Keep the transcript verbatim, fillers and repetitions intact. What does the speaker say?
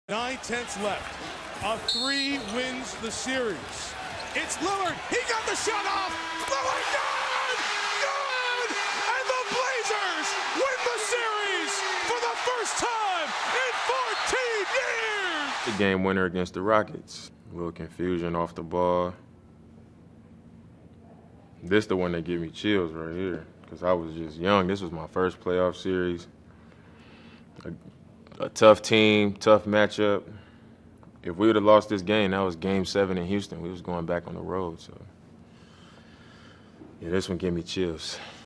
Nine-tenths left. A three wins the series. It's Lillard. He got the shot off. Lillard, good! Good! And the Blazers win the series for the first time in fourteen years! The game winner against the Rockets. A little confusion off the ball. This the one that gave me chills right here, because I was just young. This was my first playoff series. A, a tough team, tough matchup. If we would have lost this game, that was game seven in Houston. We was going back on the road. So, yeah, this one gave me chills.